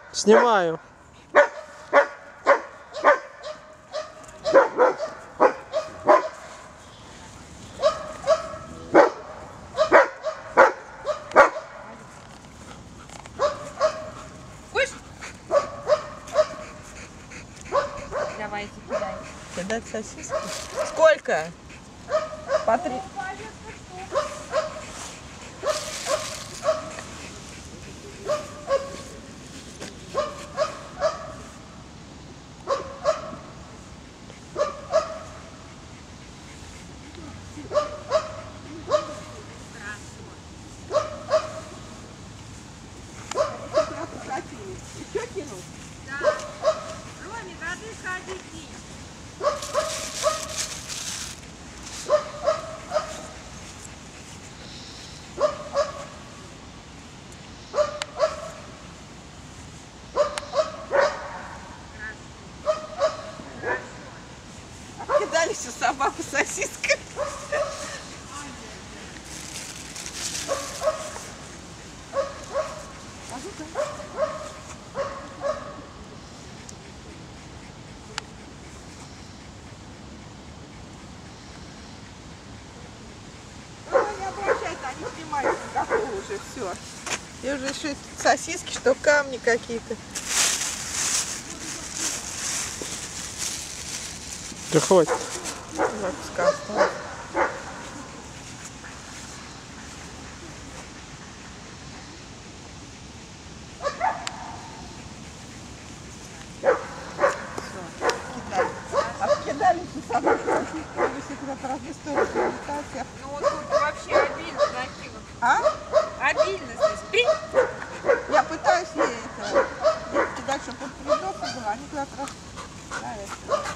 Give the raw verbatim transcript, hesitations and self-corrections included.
Снимаю. Давайте, кидай. Кидать сосиски? Сколько? По три. Еще кинуть? Да. Роме, воды ходи пить. Кидались у собаку сосиской. Не обращайте, они снимают никакого уже, все. И уже еще сосиски, что камни какие-то. Да хватит. Запускал. Обкидались у собаки сосиски, если куда-то разные стороны прилетать. Ну вот тут вообще обильно накинут. А? Обильно здесь. Пить. Я пытаюсь ей это кидать, чтобы он придохла была, они куда-то раз... Да, это.